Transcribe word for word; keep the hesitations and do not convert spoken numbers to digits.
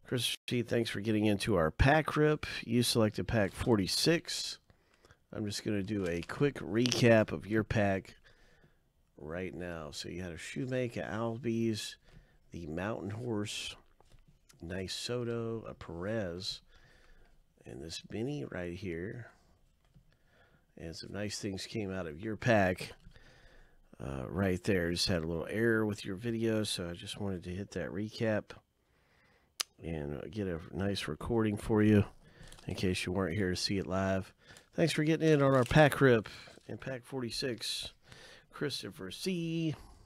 Chris C, thanks for getting into our pack rip. You selected pack forty-six. I'm just going to do a quick recap of your pack right now. So you had a Shoemaker, Albies, the Mountain Horse, nice Soto, a Perez, and this mini right here. And some nice things came out of your pack uh, right there. Just had a little error with your video, so I just wanted to hit that recap and get a nice recording for you in case you weren't here to see it live. Thanks for getting in on our pack rip in pack forty-six. Christopher C.